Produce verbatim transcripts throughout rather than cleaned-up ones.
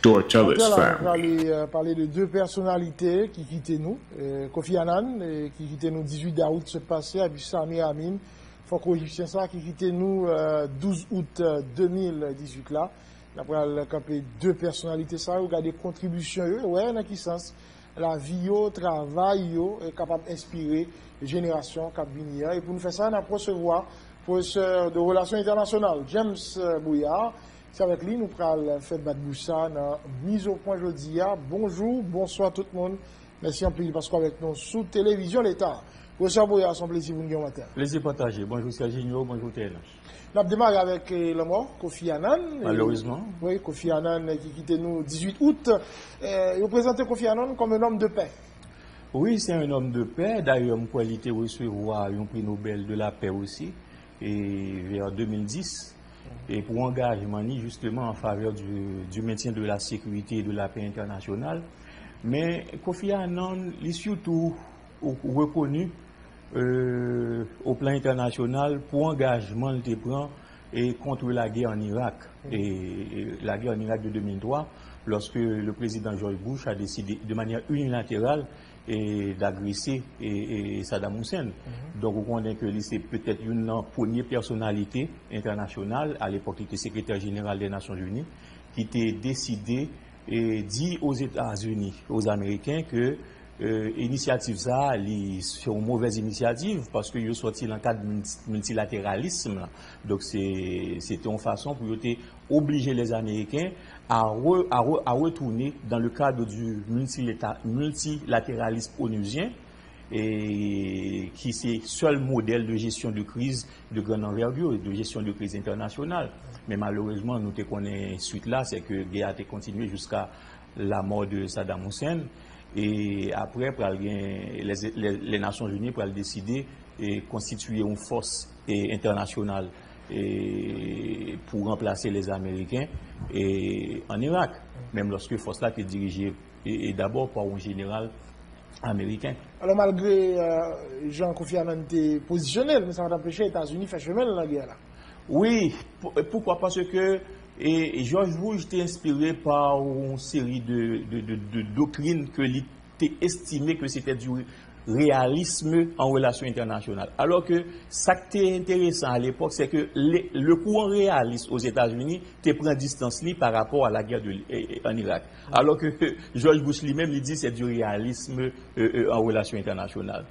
Tortellers On va family. parler, parler de deux personnalités qui quittaient nous. Euh, Kofi Annan, euh, qui quittait nous dix-huit août ce passé, et puis Samir Amin, Foko Égyptien, ça, qui quittait nous euh, douze août deux mille dix-huit là. Après, on camper deux personnalités, ça, regarder contribution, ouais, dans quel sens la vie, le travail, est capable d'inspirer les générations qui viennent. Et pour nous faire ça, on a recevoir professeur de relations internationales, James Bouillard. C'est avec lui, nous allons faire battre Boussa dans mise au point jeudi. Bonjour, bonsoir tout le monde. Merci en plus parce qu'on avec nous sous télévision l'État. Professeur Bouillard, c'est un plaisir pour nous matin. Plaisir partagé. Bonjour Serginho, bonjour T N H. On a démarré avec le mort, Kofi Annan. Malheureusement. Et, oui, Kofi Annan qui quittait nous dix-huit août. Euh, il présentait Kofi Annan comme un homme de paix. Oui, c'est un homme de paix. D'ailleurs, mon qualité recevoir un prix Nobel de la paix aussi, et vers deux mille dix. Et pour engagement justement en faveur du, du maintien de la sécurité et de la paix internationale. Mais Kofi Annan est surtout reconnu euh, au plan international pour engagement qu'il prend et contre la guerre en Irak. Et, et la guerre en Irak de deux mille trois, lorsque le président George Bush a décidé de manière unilatérale d'agresser Saddam Hussein. Mm-hmm. Donc, vous comprenez que c'est peut-être une première personnalité internationale, à l'époque, qui était secrétaire général des Nations Unies, qui était décidé et dit aux États-Unis, aux Américains, que euh, l'initiative, ça, c'est une mauvaise initiative, parce qu'il est sorti dans le cadre de multilatéralisme. Donc, c'était une façon pour obliger les Américains à, re, à, re, à retourner dans le cadre du multilatéralisme onusien, et qui c'est le seul modèle de gestion de crise de grande envergure, de gestion de crise internationale. Mais malheureusement, nous te connaissons suite là, c'est que la guerre a continué jusqu'à la mort de Saddam Hussein. Et après, les, les, les Nations Unies pour décider de constituer une force internationale et pour remplacer les Américains et en Irak, même lorsque force là était dirigée et, et d'abord par un général américain. Alors malgré euh, Jean Kofi Annan était positionnel, mais ça va empêcher les États-Unis de faire chemin dans la guerre là. Oui, pourquoi? Parce que et George Bush était inspiré par une série de, de, de, de doctrines que l'était estimé que c'était du réalisme en relations internationales. Alors que ça qui était intéressant à l'époque, c'est que les, le courant réaliste aux États-Unis te prend distance par rapport à la guerre de, eh, en Irak. Alors que George Bush lui-même lui dit c'est du réalisme euh, euh, en relations internationales.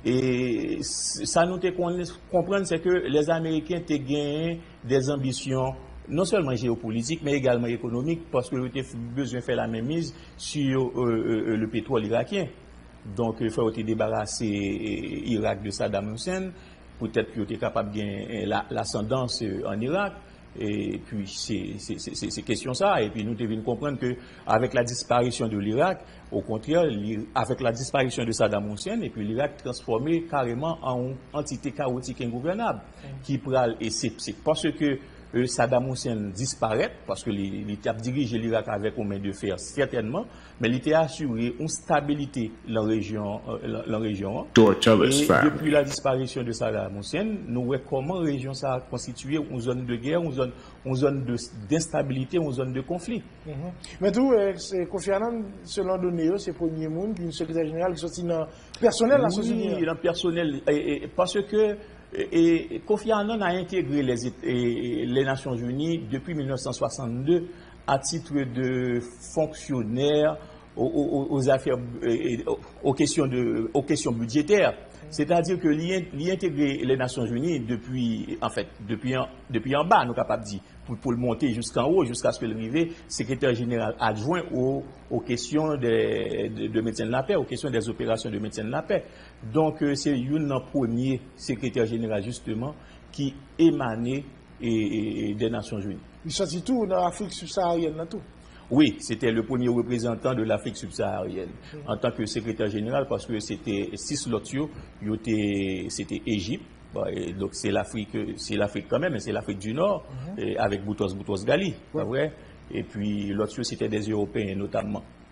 Et ça nous te comprendre, c'est que les Américains te gagnent des ambitions non seulement géopolitique, mais également économique, parce que ils ont besoin de faire la même mise sur euh, euh, le pétrole irakien. Donc, il faut débarrasser l'Irak de Saddam Hussein, peut-être qu'ils étaient capables de gagner l'ascendance en Irak. Et puis, c'est question ça. Et puis, nous devons comprendre qu'avec la disparition de l'Irak, au contraire, avec la disparition de Saddam Hussein, et puis l'Irak transformé carrément en une entité chaotique ingouvernable. Mm. Qui pral, et c'est parce que Euh, Saddam Hussein disparaît, parce que l'État dirige l'Irak avec aux mains de fer, certainement, mais l'État a assuré une stabilité dans la région. Euh, la région et depuis la disparition de Saddam Hussein, nous voyons comment la région ça a constitué une zone de guerre, une zone, une zone d'instabilité, une zone de conflit. Mm-hmm. Mais tout, euh, c'est Kofi Annan, selon donné, c'est le premier monde, une secrétaire générale qui sorti dans le personnel de la société. Oui, dans le personnel, et, et, parce que Et Kofi Annan a intégré les, les Nations Unies depuis mille neuf cent soixante-deux à titre de fonctionnaire aux, aux, aux affaires, aux questions, de, aux questions budgétaires. C'est-à-dire que l'y intégrer les Nations Unies depuis, en fait, depuis en, depuis en bas, nous capables de dire, pour, pour le monter jusqu'en haut, jusqu'à ce que l'arrivée secrétaire général adjoint aux, aux questions de, de, de maintien de la paix, aux questions des opérations de maintien de la paix. Donc, euh, c'est une premier secrétaire général, justement, qui émanait et, et des Nations Unies. Il sortit tout dans l'Afrique subsaharienne, dans tout. Oui, c'était le premier représentant de l'Afrique subsaharienne mmh. en tant que secrétaire général, parce que c'était six lotios, c'était Égypte, donc c'est l'Afrique, c'est l'Afrique quand même, mais c'est l'Afrique du Nord, mmh. et avec Boutros Boutros Ghali, ouais. Vrai. Et puis l'autre c'était des Européens notamment.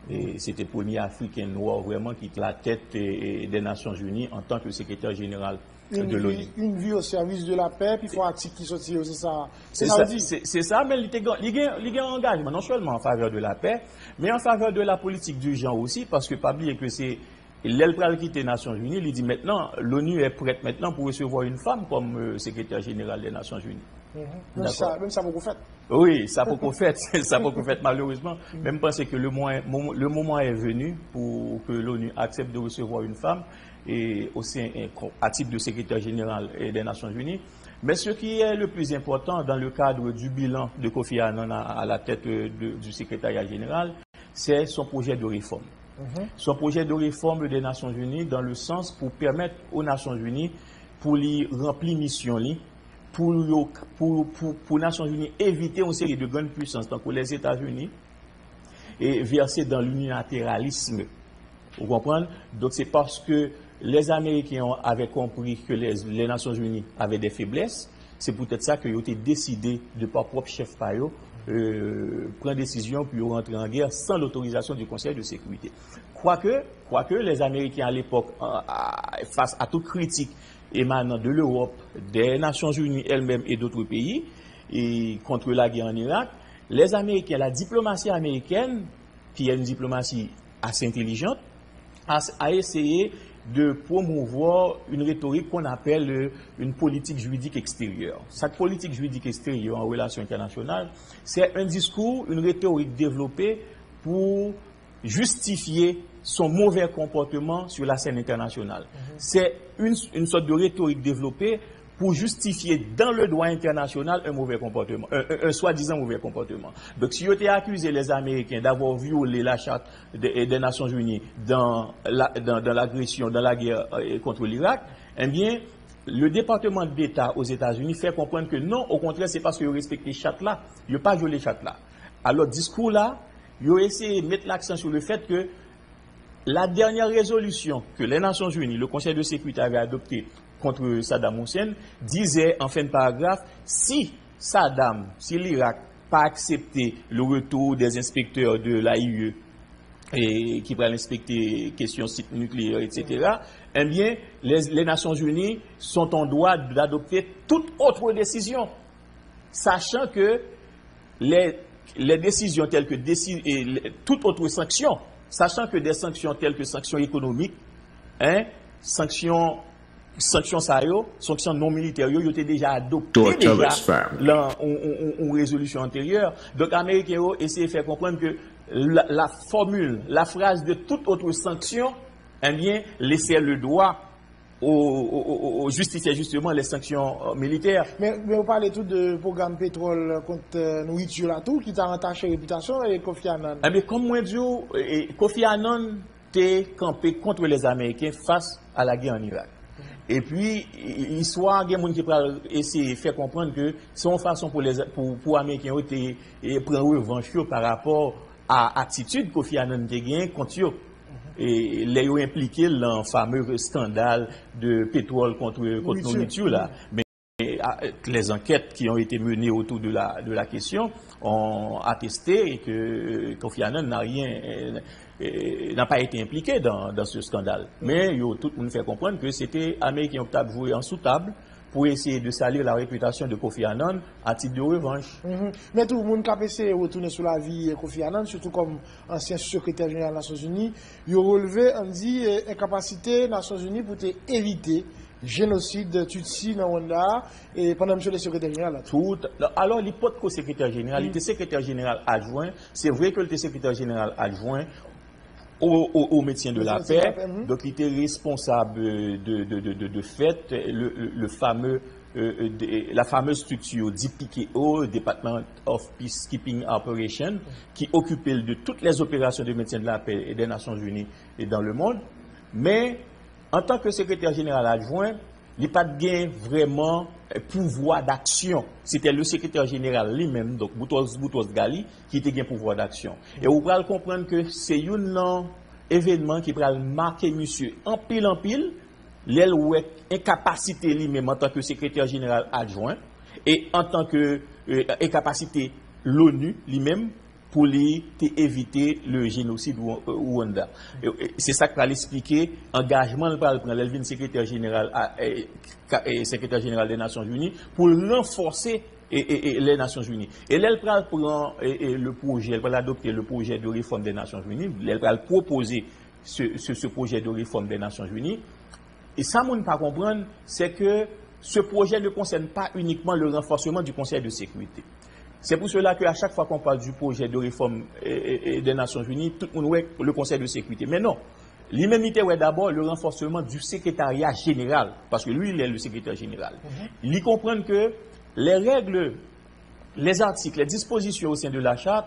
Et c'était le premier Africain noir vraiment qui était la tête des Nations Unies en tant que secrétaire général une de l'ONU. Vie, une vie au service de la paix, puis il faut article qui sortit, c'est ça. C'est ça, c'est ça, mais il y a un engagement, non seulement en faveur de la paix, mais en faveur de la politique du genre aussi, parce que pas oublier que c'est l'aile pral quitter les Nations Unies, il dit maintenant, l'ONU est prête maintenant pour recevoir une femme comme euh, secrétaire général des Nations Unies. Mm-hmm. Même ça, même ça beaucoup fait. Oui, ça beaucoup fait, ça beaucoup fait malheureusement. Mm-hmm. Même penser que le moment, le moment est venu pour que l'ONU accepte de recevoir une femme et aussi à titre de secrétaire général des Nations Unies. Mais ce qui est le plus important dans le cadre du bilan de Kofi Annan à la tête de, du secrétariat général, c'est son projet de réforme. Mm-hmm. Son projet de réforme des Nations Unies dans le sens pour permettre aux Nations Unies pour lui remplir mission li, pour pour pour pour Nations Unies éviter une série de grandes puissances tant que les États-Unis et verser dans l'unilatéralisme. Vous comprenez? Donc c'est parce que les Américains avaient compris que les, les Nations Unies avaient des faiblesses. C'est peut-être ça qu'ils ont décidé de par propre chef payo euh, prendre décision pour rentrer en guerre sans l'autorisation du Conseil de sécurité. Quoique, quoique les Américains à l'époque, face à toute critique émanant de l'Europe, des Nations Unies elles-mêmes et d'autres pays, et contre la guerre en Irak, les Américains, la diplomatie américaine, qui est une diplomatie assez intelligente, a, a essayé de promouvoir une rhétorique qu'on appelle une politique juridique extérieure. Cette politique juridique extérieure en relations internationales, c'est un discours, une rhétorique développée pour justifier son mauvais comportement sur la scène internationale. Mm-hmm. C'est une, une sorte de rhétorique développée pour justifier dans le droit international un mauvais comportement, un, un, un soi-disant mauvais comportement. Donc, si vous avez accusé les Américains d'avoir violé la charte des, des Nations Unies dans, la, dans, dans l'agression, dans la guerre contre l'Irak, eh bien, le département d'État aux États-Unis fait comprendre que non, au contraire, c'est parce qu'ils ont respecté cette charte-là, ils n'ont pas violé cette charte-là. Alors, discours-là, ils ont essayé de mettre l'accent sur le fait que la dernière résolution que les Nations Unies, le Conseil de sécurité avait adoptée contre Saddam Hussein, disait en fin de paragraphe, si Saddam, si l'Irak n'a pas accepté le retour des inspecteurs de l'A I E et qui pourraient inspecter questions sites nucléaires, et cetera, eh bien, les, les Nations Unies sont en droit d'adopter toute autre décision, sachant que les, les décisions telles que déci, et les, toute autre sanction, sachant que des sanctions telles que sanctions économiques, hein, sanctions, sanctions sayo, sanctions non militaires, ils ont été déjà adoptées déjà dans une résolution antérieure. Donc, les Américains ont essayé de faire comprendre que la, la formule, la phrase de toute autre sanction, eh bien, laissait le droit au justifier justement les sanctions militaires. Mais, mais vous parlez tout de programme pétrole contre euh, nourriture là tout qui t'a entaché réputation et Kofi Annan. Eh bien, comme moi dis, Kofi Annan t'est campé contre les Américains face à la guerre en Irak. Mm-hmm. Et puis, l'histoire, il y a des gens qui peuvent essayer de faire comprendre que c'est une façon pour les pour, pour Américains de prendre revanche par rapport à l'attitude Kofi Annan a gagné contre eux. Et les ont impliqués dans le fameux scandale de pétrole contre, contre nourriture là. Mais les enquêtes qui ont été menées autour de la, de la question ont attesté que Kofi Annan n'a rien, n'a pas été impliqué dans, dans ce scandale. Mais yo, tout le monde fait comprendre que c'était Américain qui ont joué en sous-table pour essayer de salir la réputation de Kofi Annan à titre de revanche. Mm-hmm. Mais tout le monde qui a essayé de retourner sur la vie de Kofi Annan, surtout comme ancien secrétaire général des Nations Unies, il a relevé, on dit, incapacité des Nations Unies pour éviter génocide Tutsi dans Rwanda et pendant que le secrétaire général. Tout. Alors, l'hypothèse que secrétaire général, il était secrétaire général adjoint. C'est vrai que le secrétaire général adjoint Au, au, au maintien de la paix, donc il était responsable de, de, de, de, de fait le, le, le fameux, euh, de, la fameuse structure D P K O, Department of Peacekeeping Operations, qui occupait de toutes les opérations de maintien de la paix et des Nations Unies et dans le monde. Mais en tant que secrétaire général adjoint, il n'y a pas de gain vraiment pouvoir d'action. C'était le secrétaire général lui-même, donc Boutros Boutros Ghali, qui était gain pouvoir d'action. Et vous pouvez comprendre que c'est un événement qui va marquer monsieur en pile en pile, l'aile ou incapacité lui-même en tant que secrétaire général adjoint, et en tant que euh, incapacité l'ONU lui-même pour lui éviter le génocide au Rwanda. C'est ça qu'il a expliqué, engagement le prendre secrétaire général secrétaire général des Nations Unies pour renforcer et, et, et les Nations Unies. Et là, elle prend le projet, elle va adopter le projet de réforme des Nations Unies, elle va proposer ce, ce, ce projet de réforme des Nations Unies. Et ça, on ne peut pas comprendre, c'est que ce projet ne concerne pas uniquement le renforcement du Conseil de sécurité. C'est pour cela qu'à chaque fois qu'on parle du projet de réforme des Nations Unies, tout le monde voit le Conseil de sécurité. Mais non, l'humanité est d'abord le renforcement du secrétariat général, parce que lui, il est le secrétaire général. Mm-hmm. Il comprend que les règles, les articles, les dispositions au sein de la charte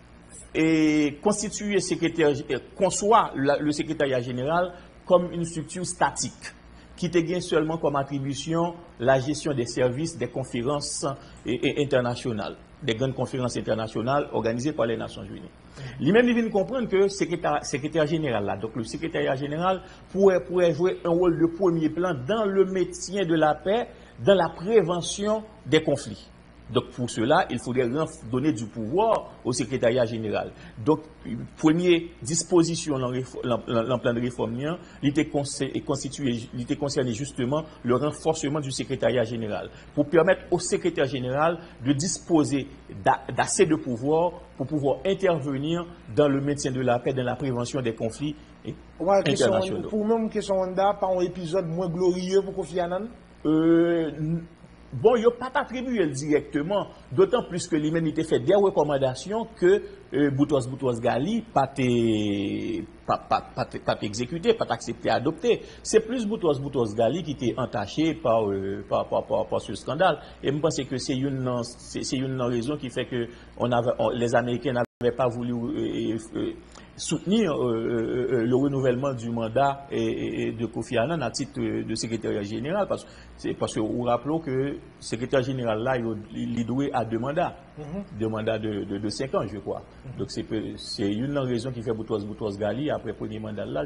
et constituent secrétaire, conçoit le secrétariat général comme une structure statique, qui te gagne seulement comme attribution la gestion des services des conférences et, et internationales, des grandes conférences internationales organisées par les Nations Unies. Lui-même, il vient comprendre que le secrétaire, secrétaire général, là, donc le secrétariat général pourrait, pourrait jouer un rôle de premier plan dans le maintien de la paix, dans la prévention des conflits. Donc pour cela, il faudrait donner du pouvoir au secrétariat général. Donc, première disposition dans le plan de réforme, il était constitué, il était concerné justement le renforcement du secrétariat général pour permettre au secrétaire général de disposer d'assez de pouvoir pour pouvoir intervenir dans le maintien de la paix, dans la prévention des conflits ouais, internationaux. Question, pour même question Rwanda, pas un épisode moins glorieux pour Kofi Annan? Euh, Bon, il n'y a pas attribué directement, d'autant plus que l'humanité fait des recommandations que euh, Boutros Boutros Ghali pas pas pas pas pas exécuté, pas accepté, adopté. C'est plus Boutros Boutros Ghali qui était entaché par, euh, par, par, par, par ce scandale. Et je pense que c'est une c'est une raison qui fait que on avait on, les Américains n'avaient pas voulu euh, euh, soutenir euh, euh, le renouvellement du mandat et, et de Kofi Annan à titre de secrétaire général, parce, parce que vous rappelez que le secrétaire général là, il est doué à deux mandats, mm-hmm. deux mandats de, de, de cinq ans, je crois. Mm-hmm. Donc c'est une raison qui fait Boutros Boutros Ghali, après le premier mandat là,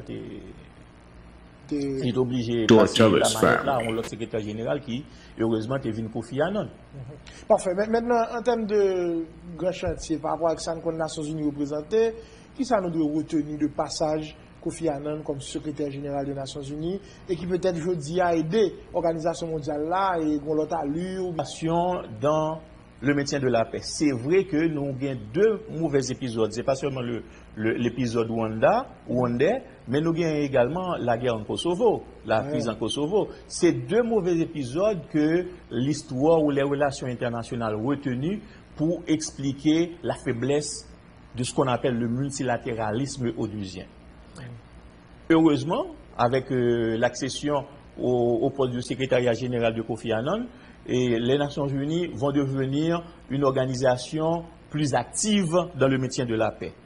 il est obligé de passer la manette là, on l'autre secrétaire général qui, heureusement, est venu Kofi Annan. Mm-hmm. Parfait. Maintenant, en termes de grand chantier, par rapport à ce que les Nations Unies représentent, qui ça nous doit retenir de passage Kofi Annan comme secrétaire général des Nations Unies et qui peut-être jeudi a aidé l'organisation mondiale là et l'autre allure dans le maintien de la paix. C'est vrai que nous avons deux mauvais épisodes. Ce n'est pas seulement l'épisode Rwanda, Rwandais, mais nous avons également la guerre en Kosovo, la crise ouais. en Kosovo. C'est deux mauvais épisodes que l'histoire ou les relations internationales retenues pour expliquer la faiblesse de ce qu'on appelle le multilatéralisme onusien. Heureusement, avec euh, l'accession au, au poste de secrétariat général de Kofi Annan, et les Nations Unies vont devenir une organisation plus active dans le maintien de la paix.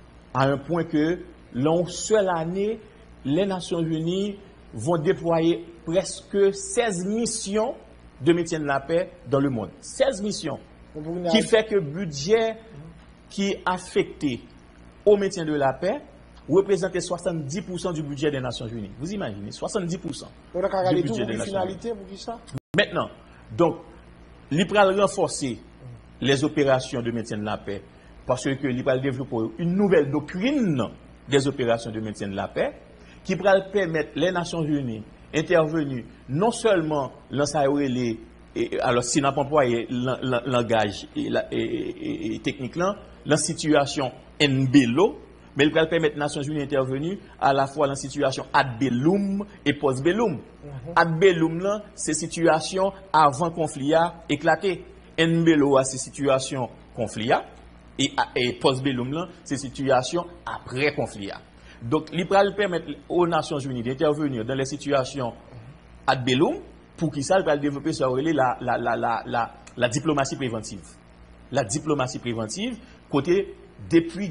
À un point que, l'an seule année, les Nations Unies vont déployer presque seize missions de maintien de la paix dans le monde. seize missions. Qui fait que le budget qui est affecté au maintien de la paix représentait soixante-dix pour cent du budget des Nations Unies. Vous imaginez, soixante-dix pour cent du budget des Nations Unies. Maintenant, donc, l'I P R A L renforcer les opérations de maintien de la paix parce que l'I P R A L développe une nouvelle doctrine des opérations de maintien de la paix qui pourra permettre les Nations Unies intervenues non seulement dans les Et, alors, si n'a pas employé le langage et, et, et, et technique là, la situation en bello, mais il va permettre aux Nations Unies d'intervenir à la fois dans la situation ad bellum et post bellum. Mm-hmm. Ad bellum là, c'est situation avant conflit a éclaté. En bello c'est situation conflit a et, et post bellum là, c'est situation après conflit a. Donc, il va permettre aux Nations Unies d'intervenir dans les situations ad bellum. Pour qui ça va développer sur la, la, la, la, la, la diplomatie préventive. La diplomatie préventive, côté, depuis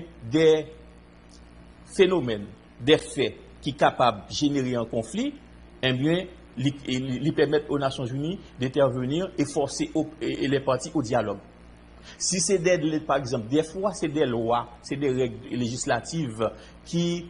des phénomènes, des faits qui sont capables de générer un conflit, eh bien, ils permettent aux Nations Unies d'intervenir et forcer au, et les parties au dialogue. Si c'est des, par exemple, des fois, c'est des lois, c'est des règles législatives qui,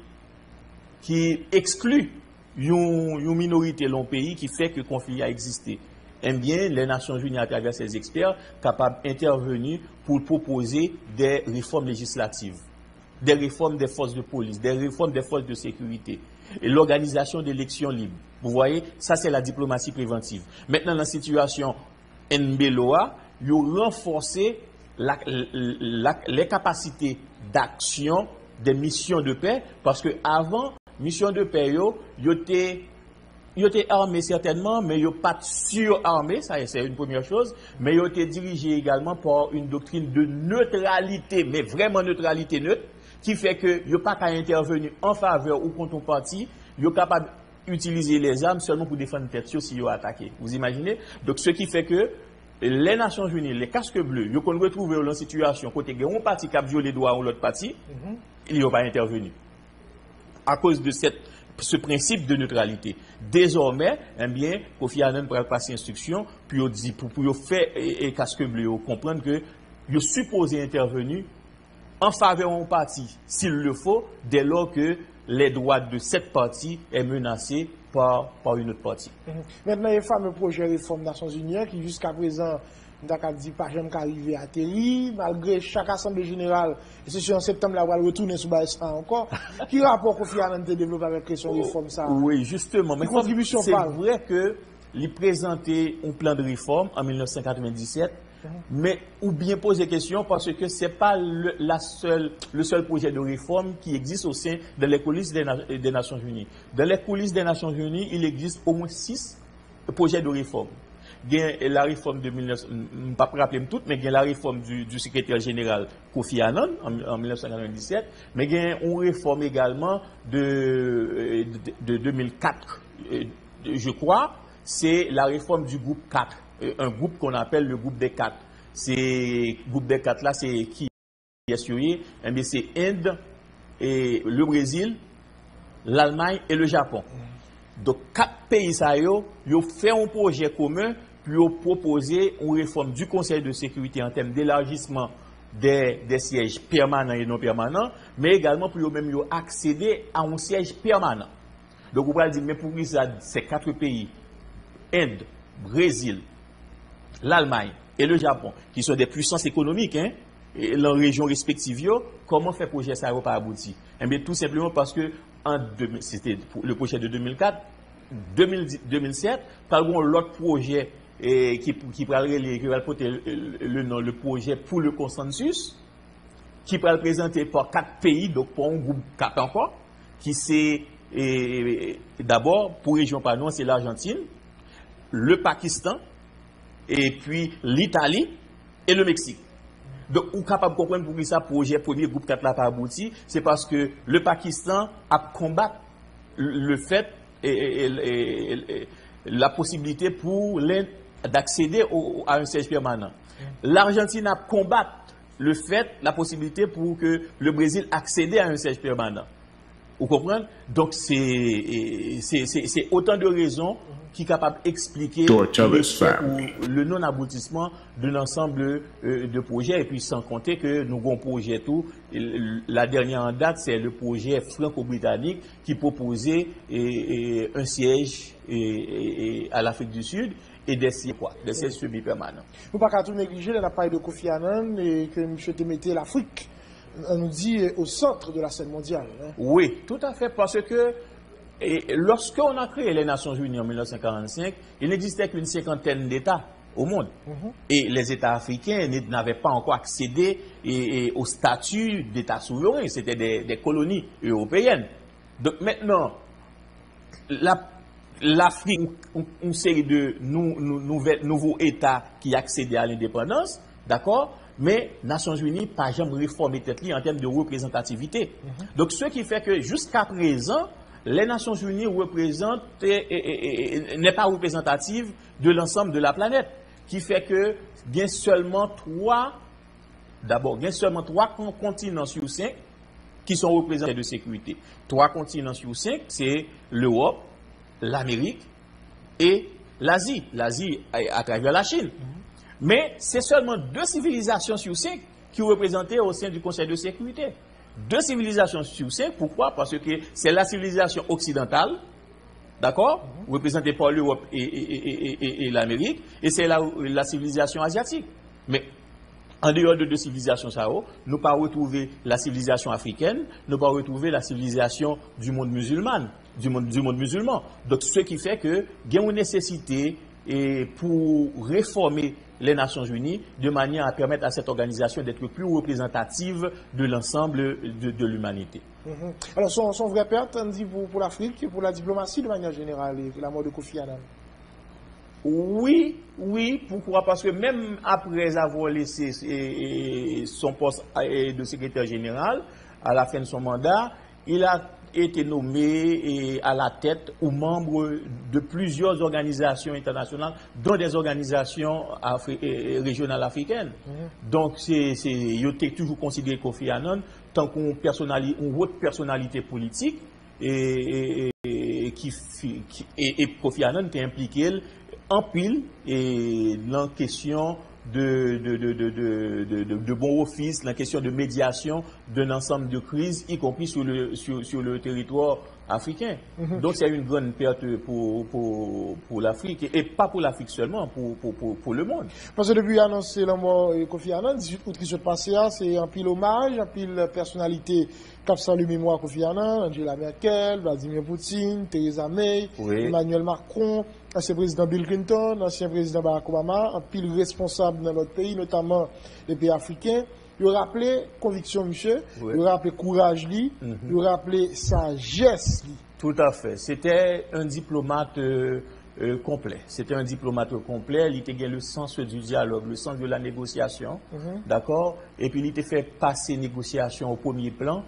qui excluent une minorité dans le pays qui fait que le conflit a existé. eh bien, les Nations Unies, à travers ses experts, capables d'intervenir pour proposer des réformes législatives, des réformes des forces de police, des réformes des forces de sécurité et l'organisation d'élections libres. Vous voyez, ça c'est la diplomatie préventive. Maintenant, dans la situation N B L O A, ils ont renforcé la, la, les capacités d'action des missions de paix, parce que avant, mission de paix, ils étaient Ils étaient armés certainement, mais ils n'étaient pas surarmés, ça c'est une première chose, mais ils étaient dirigés également par une doctrine de neutralité, mais vraiment neutralité neutre, qui fait que ils n'ont pas qu'à intervenir en faveur ou contre un parti, ils sont capables d'utiliser les armes seulement pour défendre tête si ils sont attaqués. Vous imaginez? Donc ce qui fait que les Nations Unies, les casques bleus, ils ont retrouvé dans une situation côté un parti qui a violé les droits ou l'autre parti, mm-hmm. ils n'ont pas intervenu. À cause de cette ce principe de neutralité. Désormais, eh bien, Kofi Annan pourra passer instruction, puis on dit, pour, pour faire et, et casque bleu, comprendre que il est supposé intervenir en faveur d'un parti, s'il le faut, dès lors que les droits de cette partie est menacés par, par une autre partie. Mm-hmm. Maintenant, il y a le fameux projet réforme des Nations Unies qui, jusqu'à présent, n'a dit pas jamais qu'arriver à terre, malgré chaque assemblée générale, et c'est en septembre, là, on va retourner sur ça encore. Qui rapport Kofi Annan a développé avec la question de réforme ça? Oui, justement. Mais c'est vrai que il présentait un plan de réforme en mille neuf cent quatre-vingt-dix-sept, mm-hmm. mais ou bien poser question parce que ce n'est pas le, la seule, le seul projet de réforme qui existe au sein de les coulisses des, des Nations Unies. Dans les coulisses des Nations Unies, il existe au moins six projets de réforme. Il y a la réforme de mille neuf cents, je ne vais pas rappeler toutes, mais il y a la réforme du, du secrétaire général Kofi Annan en, en mille neuf cent quatre-vingt-dix-sept, mais il y a une réforme également de, de, de deux mille quatre, je crois, c'est la réforme du groupe quatre, un groupe qu'on appelle le groupe des quatre. C'est groupe des quatre là, c'est qui est assuré, c'est Inde, et le Brésil, l'Allemagne et le Japon. Donc, quatre pays, ça, ils ont fait un projet commun, puis ils ont proposé une réforme du Conseil de sécurité en termes d'élargissement des, des sièges permanents et non permanents, mais également pour eux-mêmes accéder à un siège permanent. Donc, vous pouvez dire, mais pour ça, ces quatre pays, Inde, Brésil, l'Allemagne et le Japon, qui sont des puissances économiques, hein, et leurs régions respectives, comment faire projet ça n'a pas abouti? Eh bien, tout simplement parce que c'était le projet de deux mille quatre, deux mille sept, par contre, l'autre projet et, qui, qui va porter le, le nom, le projet pour le consensus, qui va le présenter par quatre pays, donc pour un groupe quatre encore, qui c'est d'abord, pour région pardon, c'est l'Argentine, le Pakistan, et puis l'Italie et le Mexique. Donc, on est capable de comprendre pour qui ça projet premier groupe quatre n'a pas abouti, c'est parce que le Pakistan a combattu le fait et, et, et, et la possibilité pour l'Inde d'accéder à un siège permanent. L'Argentine a combattu le fait, la possibilité pour que le Brésil accède à un siège permanent. Vous comprenez? Donc, c'est autant de raisons qui est capable d'expliquer le, le non-aboutissement de l'ensemble euh, de projets. Et puis, sans compter que nous avons un projet tout. La dernière en date, c'est le projet franco-britannique qui proposait et, et, un siège et, et, à l'Afrique du Sud et des sièges, quoi, des sièges semi-permanents. Nous ne pouvons pas tout négliger la parole de Kofi Annan et que M. te mettait l'Afrique, on nous dit, au centre de la scène mondiale. Hein. Oui, tout à fait, parce que et lorsqu'on a créé les Nations Unies en mille neuf cent quarante-cinq, il n'existait qu'une cinquantaine d'États au monde. Mm-hmm. Et les États africains n'avaient pas encore accédé et, et au statut d'État souverain. C'était des, des colonies européennes. Donc maintenant, l'Afrique, la, une, une série de nou, nou, nouvelles, nouveaux États qui accédaient à l'indépendance, d'accord? Mais Nations Unies pas jamais réformé tête en termes de représentativité. Mm-hmm. Donc ce qui fait que jusqu'à présent, les Nations Unies représentent n'est pas représentative de l'ensemble de la planète, qui fait que il y a seulement trois, d'abord, il y a seulement trois continents sur cinq qui sont représentés de sécurité. Trois continents sur cinq, c'est l'Europe, l'Amérique et l'Asie. L'Asie à, à travers la Chine. Mm-hmm. Mais c'est seulement deux civilisations sur cinq qui sont représentées au sein du Conseil de sécurité. Deux civilisations sur cinq, pourquoi? Parce que c'est la civilisation occidentale d'accord, mm-hmm. représenté par l'Europe et, et, et, et, et l'Amérique, et c'est la, la civilisation asiatique. Mais en dehors de deux civilisations, ça, nous ne pas retrouver la civilisation africaine, nous ne pas retrouver la civilisation du monde musulman, du monde, du monde musulman. Donc, ce qui fait que il y a une nécessité et pour réformer les Nations Unies de manière à permettre à cette organisation d'être plus représentative de l'ensemble de, de l'humanité. Mm-hmm. Alors, son, son vrai perte, on dit pour, pour l'Afrique et pour la diplomatie de manière générale, la mort de Kofi Annan. Oui, oui, pourquoi? Parce que même après avoir laissé son poste de secrétaire général, à la fin de son mandat, il a été nommé à la tête ou membre de plusieurs organisations internationales, dont des organisations afri- régionales africaines. Mmh. Donc, c'est, c'est, il était toujours considéré Kofi Annan tant qu'une personnalité, une haute personnalité politique, et, et, et, qui, qui, et, et Kofi Annan était impliqué en pile et dans la question de, de, de, de, de, de, de, de bon office, la question de médiation d'un ensemble de crises, y compris sur le, sur, sur le territoire africain. Mm-hmm. Donc c'est une grande perte pour, pour, pour l'Afrique, et pas pour l'Afrique seulement, pour, pour, pour, pour le monde. Parce que depuis annoncé la mort de Kofi Annan, dix-huit août qui se passait, c'est un pile hommage, un pile personnalité qui a salué mémoire Kofi Annan, Angela Merkel, Vladimir Poutine, Theresa May, oui. Emmanuel Macron, ancien président Bill Clinton, ancien président Barack Obama, un pile responsable dans notre pays, notamment les pays africains. Il a rappelé conviction, monsieur, oui. Il a rappelé courage, lui, mm-hmm. Il a rappelé sagesse, lui. Tout à fait. C'était un diplomate euh, euh, complet. C'était un diplomate complet. Il était le sens du dialogue, le sens de la négociation, mm-hmm. D'accord? Et puis il était fait passer négociation au premier plan.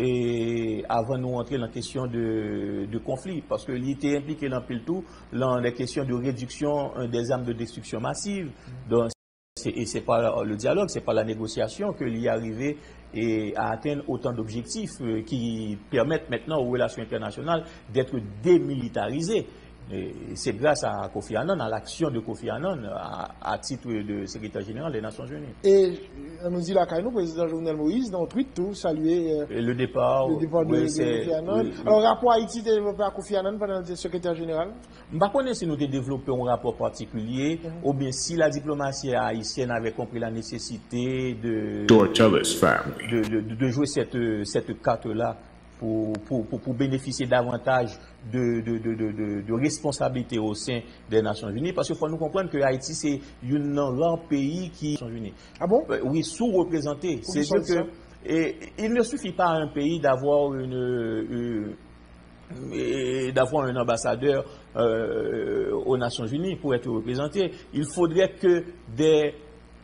Et avant de nous entrer dans la question de, de conflit, parce qu'il était impliqué dans le tout, dans les questions de réduction des armes de destruction massive. Donc, c'est, et c'est pas le dialogue, c'est pas la négociation qu'il y est arrivé et à atteindre autant d'objectifs qui permettent maintenant aux relations internationales d'être démilitarisées. Et c'est grâce à Kofi Annan, à l'action de Kofi Annan, à, à titre de secrétaire général des Nations Unies. Et on nous dit là, quand nous, président Jovenel Moïse, dans le tweet, tout, saluer euh, le départ, le départ oui, de, de Kofi Annan. Oui, oui. Alors, rapport Haïti était développé à Kofi Annan pendant le secrétaire général? Je ne sais pas si nous avons développé un rapport particulier, mm-hmm. ou bien si la diplomatie haïtienne avait compris la nécessité de, de, de, de, de jouer cette, cette carte-là. Pour, pour, pour, pour bénéficier davantage de, de, de, de, de responsabilité au sein des Nations Unies. Parce qu'il faut nous comprendre que Haïti, c'est un grand pays qui... Nations Unies. Ah bon? Euh, oui, sous-représenté. C'est-à-dire que et, il ne suffit pas à un pays d'avoir une... une d'avoir un ambassadeur euh, aux Nations Unies pour être représenté. Il faudrait que des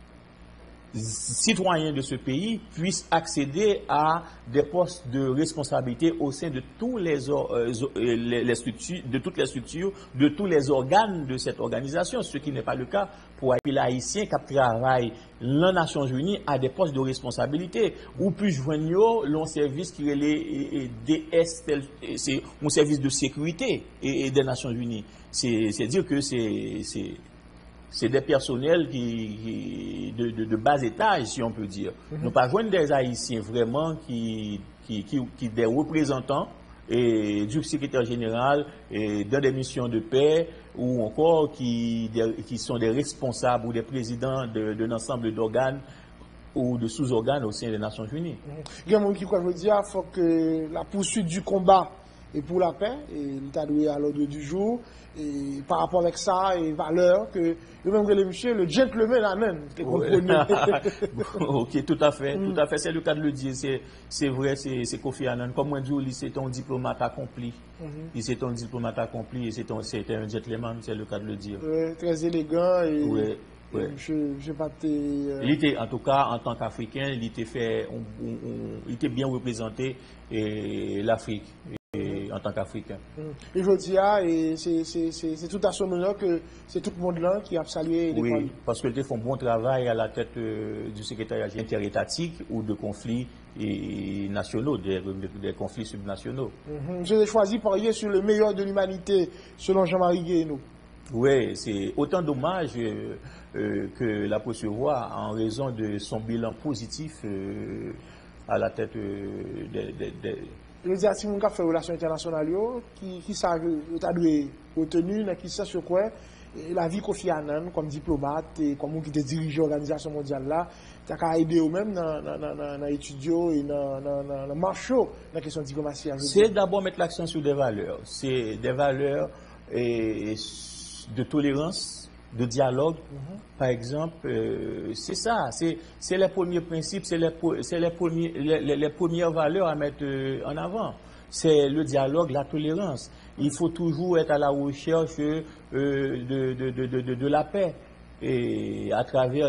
citoyens de ce pays puissent accéder à des postes de responsabilité au sein de tous les, euh, les, les structures, de toutes les structures, de tous les organes de cette organisation, ce qui n'est pas le cas pour les haïtiens qui travaillent dans les Nations Unies à des postes de responsabilité. Ou puis joindre l'un service qui est les D S, c'est un service de sécurité et, et des Nations Unies. C'est dire que c'est c'est des personnels qui, qui de, de, de bas étage, si on peut dire. Mm-hmm. Nous pas joindre des Haïtiens vraiment qui, qui, qui, qui des représentants et du secrétaire général et dans des missions de paix ou encore qui, des, qui sont des responsables ou des présidents de, de l'ensemble d'organes ou de sous-organes au sein des Nations Unies. Mm-hmm. Il y a un monde qui croit, je veux dire, il faut que la poursuite du combat et pour la paix, et l'État doit à l'ordre du jour, et par rapport avec ça, et valeurs, que le même que le monsieur, le gentleman amen, que ouais. Ok, tout à fait, mm. tout à fait, c'est le cas de le dire, c'est vrai, c'est Kofi Annan. Comme moi, je dis, c'est un diplomate accompli, mm-hmm. c'est un diplomate accompli, et c'est un, un gentleman, c'est le cas de le dire. Ouais, très élégant, et... Ouais. Ouais. Je, je pas euh... Il était, en tout cas, en tant qu'Africain, il était fait, on, on, on, il était bien représenté l'Afrique en tant qu'Africain. Mmh. Et je dis, c'est tout à son honneur que c'est tout le monde là qui a salué. Oui, les parce qu'ils font bon travail à la tête euh, du secrétariat interétatique ou de conflits et nationaux, des, des conflits subnationaux. Mmh. Je l'ai choisi par hier sur le meilleur de l'humanité, selon Jean-Marie Guéhenno. Oui, c'est autant dommage euh, euh, que la recevoir en raison de son bilan positif euh, à la tête euh, des, des, des, Je veux dire, si on a fait relations internationales, qui, qui ça a dû retenir, qui ça sur quoi la vie Kofi Annan comme diplomate et comme qui était dirige l'organisation mondiale là, ça a aidé eux même dans l'étudier et dans le marché dans la question de diplomatie. C'est d'abord mettre l'accent sur des valeurs. C'est des valeurs et, de tolérance, de dialogue, mm-hmm. par exemple. Euh, c'est ça, c'est les premiers principes, c'est les, les, premiers, les, les premières valeurs à mettre euh, en avant. C'est le dialogue, la tolérance. Il faut toujours être à la recherche euh, de, de, de, de, de la paix et à travers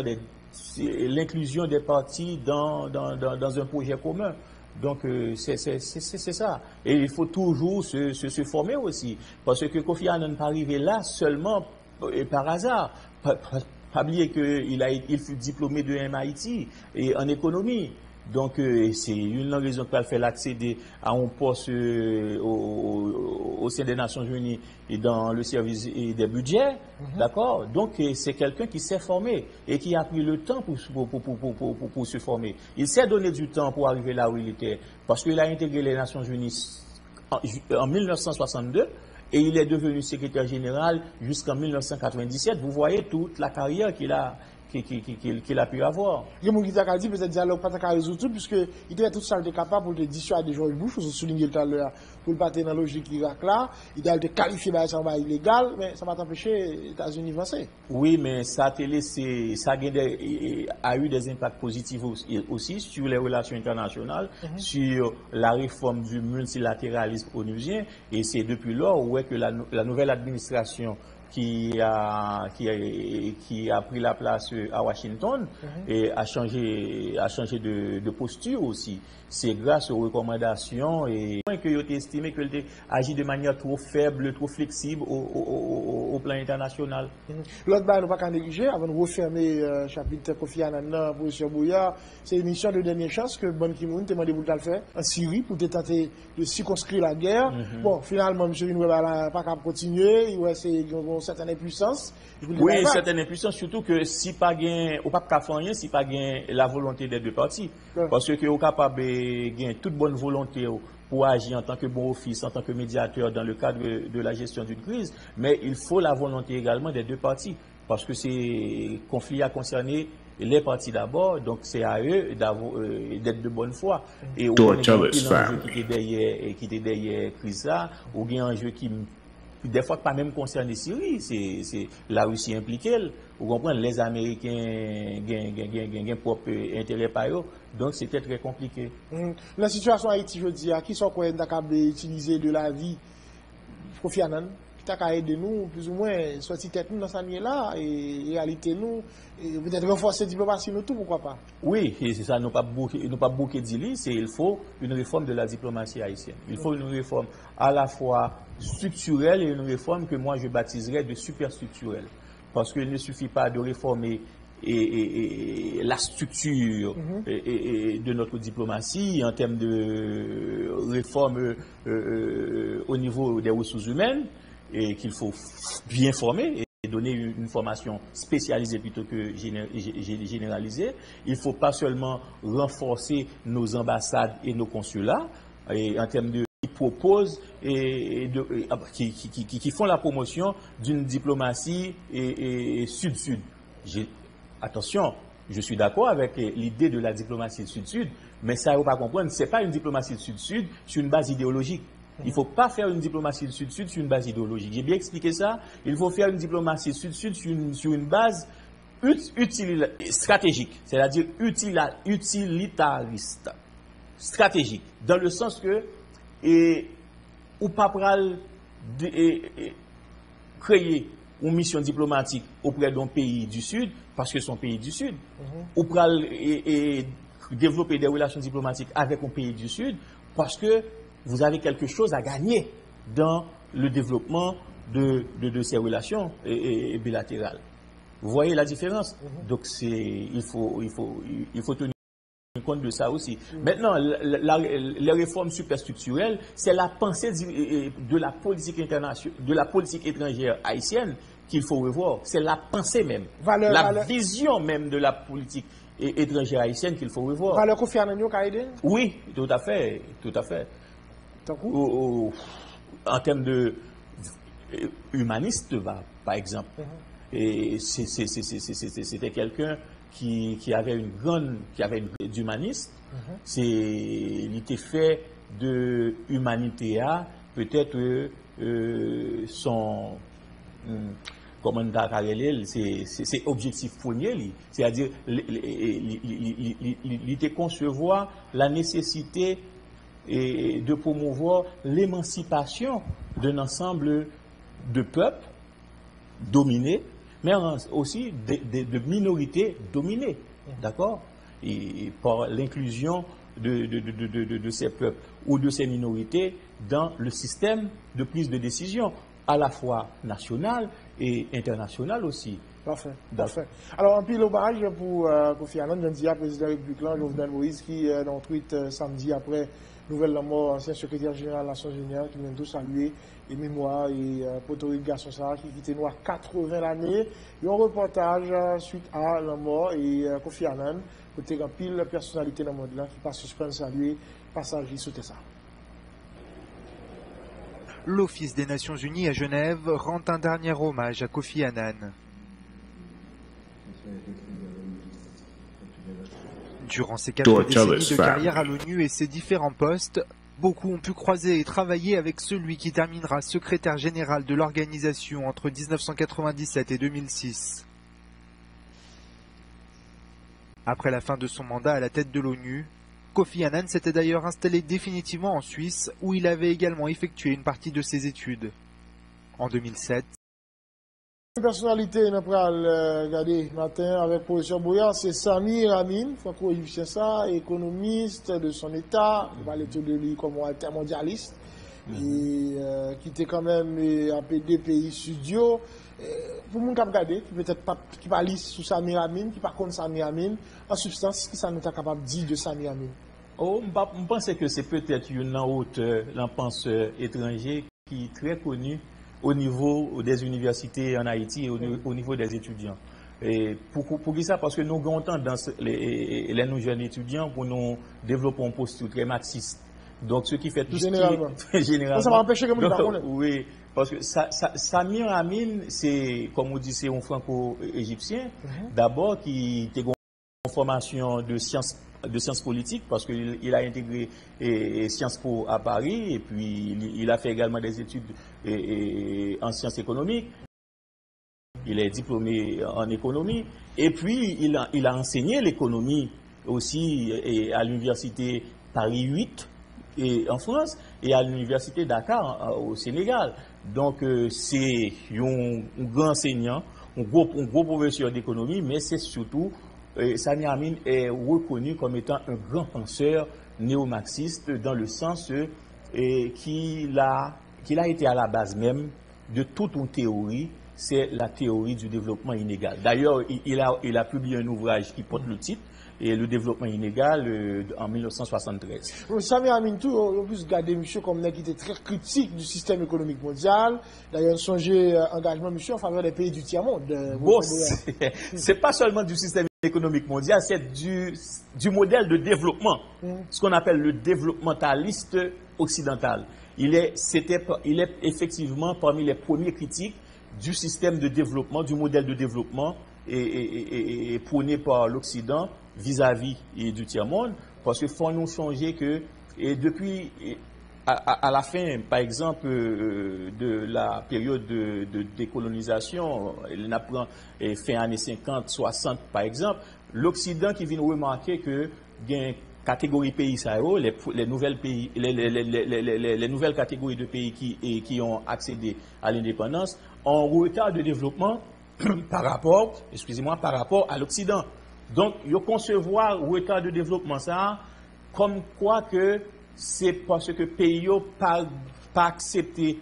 l'inclusion des partis dans, dans, dans, dans un projet commun. Donc, euh, c'est ça. Et il faut toujours se, se, se former aussi. Parce que Kofi Annan n'est pas arrivé là seulement et par hasard. Pas, pas, pas oublier qu'il il fut diplômé de M I T et en économie. Donc, euh, c'est une raison pour faire l'accéder à un poste euh, au, au, au sein des Nations Unies et dans le service des budgets. Mm-hmm. D'accord? Donc, euh, c'est quelqu'un qui s'est formé et qui a pris le temps pour, pour, pour, pour, pour, pour, pour se former. Il s'est donné du temps pour arriver là où il était. Parce qu'il a intégré les Nations Unies en, en mille neuf cent soixante-deux. Et il est devenu secrétaire général jusqu'en mille neuf cent quatre-vingt-dix-sept. Vous voyez toute la carrière qu'il a, qu'il, qu'il, qu'il a pu avoir. Il y a mon qui t'a dit peut-être dialogue pas t'a résoudre tout, puisque il était tout ça capable pour te dissuader George Bush, vous soulignez tout à l'heure, pour le partir dans la logique Irak là, il a été qualifié par illégal, mais ça va t'empêcher les États-Unis d'avancer. Oui, mais ça a, laissé, ça a, des, a eu des impacts positifs aussi sur les relations internationales, mm-hmm. sur la réforme du multilatéralisme onusien, et c'est depuis lors où est que la, la nouvelle administration qui a, qui, a, qui a pris la place à Washington mm-hmm. et a changé, a changé de, de posture aussi. C'est grâce aux recommandations et que il a estimé qu'elle agit de manière trop faible, trop flexible au, au, au, au plan international. Mm-hmm. L'autre bas, nous ne pas négliger, avant de refermer le euh, chapitre Kofi Annan pour M. Bouya, c'est une mission de dernière chance que Ban Ki-moon t'a demandé pour le faire en Syrie pour tenter de circonscrire la guerre. Mm-hmm. Bon, finalement, M. Rinoué n'a pas qu'à continuer, il c'est une certaine impuissance. Oui, une certaine impuissance, surtout que si pas gain, ou pas qu'à faire rien, si pas gain la volonté des deux parties. Ouais. Parce que au capable gain toute bonne volonté pour agir en tant que bon office, en tant que médiateur dans le cadre de la gestion d'une crise, mais il faut la volonté également des deux parties, parce que c'est conflit à concerner les parties d'abord, donc c'est à eux d'être de bonne foi. Et au moins, il y a un enjeu qui était derrière, qui était derrière crise là, ou bien un enjeu qui des fois pas même concerné Syrie, c'est la Russie impliquée. Vous comprenez, les Américains ont un propre intérêt par eux, donc c'était très compliqué. Mmh. La situation à Haïti, je dis, qui sont quoi d'utiliser de la vie Kofi Annan, qui t'a aidé nous, plus ou moins, sortir tête nous dans cette année-là, et réalité nous, et peut-être renforcer la diplomatie nous tout, pourquoi pas? Oui, et c'est ça, nous pas bouquer d'île, c'est il faut une réforme de la diplomatie haïtienne. Il faut une réforme à la fois structurelle et une réforme que moi je baptiserais de superstructurelle. Parce qu'il ne suffit pas de réformer et, et, et la structure mm-hmm. et, et de notre diplomatie en termes de réforme euh, euh, au niveau des ressources humaines, et qu'il faut bien former et donner une formation spécialisée plutôt que généralisée. Il ne faut pas seulement renforcer nos ambassades et nos consulats et en termes de qui proposent et, et de, et, qui, qui, qui, qui font la promotion d'une diplomatie sud-sud. Attention, je suis d'accord avec l'idée de la diplomatie sud-sud, mais ça, il ne faut pas comprendre, ce n'est pas une diplomatie sud-sud sur une base idéologique. Il ne faut pas faire une diplomatie sud-sud sur une base idéologique. J'ai bien expliqué ça. Il faut faire une diplomatie sud-sud sur une, sur une base utile, stratégique, c'est-à-dire utilitariste, stratégique, dans le sens que et ou pas pral de, et, et, créer une mission diplomatique auprès d'un pays du Sud parce que c'est un pays du Sud, mm-hmm. ou pral et, et développer des relations diplomatiques avec un pays du Sud parce que vous avez quelque chose à gagner dans le développement de, de, de ces relations et, et bilatérales. Vous voyez la différence? Mm-hmm. Donc c'est il faut il faut il faut tenir compte de ça aussi. Mm-hmm. Maintenant, la, la, les réformes superstructurelles, c'est la pensée de la politique internationale, de la politique étrangère haïtienne qu'il faut revoir. C'est la pensée même, valeur, la valeur. vision même de la politique étrangère haïtienne qu'il faut revoir. Valeur Kofi Annan a aidé? Oui, tout à fait, tout à fait. au, au, en termes de humaniste, par exemple. Mm-hmm. Et c'était quelqu'un qui, qui avait une grande, qui avait une d'humaniste. Mm-hmm. C'est, il était fait de humanité à peut-être euh, son hum, comment c'est objectif premier, c'est-à-dire il était concevoir la nécessité et de promouvoir l'émancipation d'un ensemble de peuples dominés, mais aussi de, de, de minorités dominées, d'accord, et par l'inclusion de, de, de, de, de, de ces peuples ou de ces minorités dans le système de prise de décision, à la fois national et international aussi. Parfait, parfait. Alors, un pilotage pour euh, Kofi Annan, lundi, président de la République, Jovenel Moïse, qui, euh, dans le tweet euh, samedi après nouvelle mort, ancien secrétaire général des Nations Unies, qui vient tous saluer les mémoires et euh, Potori Garçon Sarah, qui quittait nous à quatre-vingts années. Il y a un reportage euh, suite à la mort et euh, Kofi Annan, côté un pile personnalité dans le monde là, qui passe suspendre saluer, passager, sauter ça. L'Office des Nations Unies à Genève rend un dernier hommage à Kofi Annan. Durant ses quatre décennies de carrière à l'ONU et ses différents postes, beaucoup ont pu croiser et travailler avec celui qui terminera secrétaire général de l'organisation entre mille neuf cent quatre-vingt-dix-sept et deux mille six. Après la fin de son mandat à la tête de l'ONU, Kofi Annan s'était d'ailleurs installé définitivement en Suisse, où il avait également effectué une partie de ses études. En deux mille sept, une personnalité, nous allons regarder matin avec professeur Boyard, c'est Samir Amin, franco-égyptien, ça, économiste de son État, on va parler de lui comme altermondialiste, mm-hmm. et euh, qui était quand même A P D pays studio. Pour mon cap regarder, qui peut-être pas qui pas lire sur Samir Amin, qui par contre Samir Amin, en substance, qui ça nous est capable de dire de Samir Amin? Oh, je pense que c'est peut-être une autre penseur étranger qui est très connu au niveau des universités en Haïti et au, mm. au niveau des étudiants. Et pour, pour ça, parce que nous avons tendance, les, les nous jeunes étudiants, pour nous développer une posture très marxiste. Donc, ce qui fait tout généralement. ce qui... généralement. Ça m'a empêché que nous oui, parce que ça, ça, Samir Amin, c'est, comme on dit, c'est un franco-égyptien, mm-hmm. d'abord, qui a une formation de sciences de sciences politiques, parce qu'il il a intégré et, et Sciences Po à Paris, et puis il, il a fait également des études et, et, en sciences économiques. Il est diplômé en économie, et puis il a, il a enseigné l'économie aussi et, à l'université Paris huit et, en France, et à l'université Dakar au Sénégal. Donc euh, c'est un, un grand enseignant, un gros, un gros professeur d'économie, mais c'est surtout Samir Amin est reconnu comme étant un grand penseur néo-marxiste dans le sens euh, qu'il a, qu'il a été à la base même de toute une théorie, c'est la théorie du développement inégal. D'ailleurs, il, il, a, il a publié un ouvrage qui porte le titre, et le développement inégal euh, en mille neuf cent soixante-treize. Samir Amin, tout, on peut garder monsieur comme qui était très critique du système économique mondial. D'ailleurs, songez euh, engagement monsieur en faveur des pays du tiers-monde. Euh, bon, c'est pas seulement du système économique mondial, c'est du, du modèle de développement, mmh. ce qu'on appelle le développementaliste occidental. Il est, c'était, il est effectivement parmi les premiers critiques du système de développement, du modèle de développement et, et, et, et prôné par l'Occident vis-à-vis du tiers-monde, parce qu'il faut nous changer que et depuis à, à, à la fin, par exemple, euh, de la période de, de décolonisation, il apprend fin années cinquante, soixante par exemple, l'Occident qui vient remarquer que il y a une catégorie pays, ça, les, les, nouvelles pays, les, les, les, les, les, les nouvelles catégories de pays qui, et, qui ont accédé à l'indépendance ont un retard de développement par rapport, excusez-moi, par rapport à l'Occident. Donc, il faut concevoir le retard de développement ça comme quoi que c'est parce que les pays n'ont pas, pas accepté